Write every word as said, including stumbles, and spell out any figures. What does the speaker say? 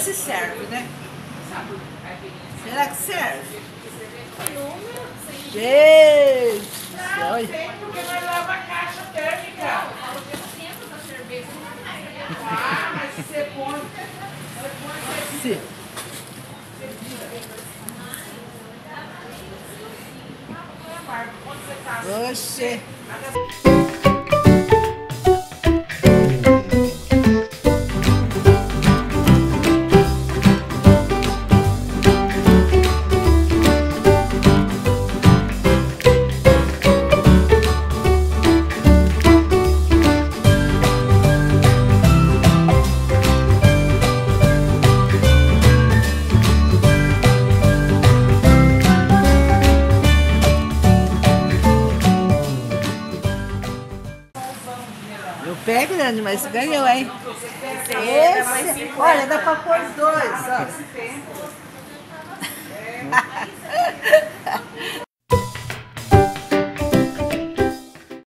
se serve, né? Será que serve? Gente! Não, sei porque nós lavamos a caixa térmica. Ah, mas se você põe... Sim. Oxê! O pé é grande, mas ganhou, hein? Esse, olha, dá pra pôr os dois, ó.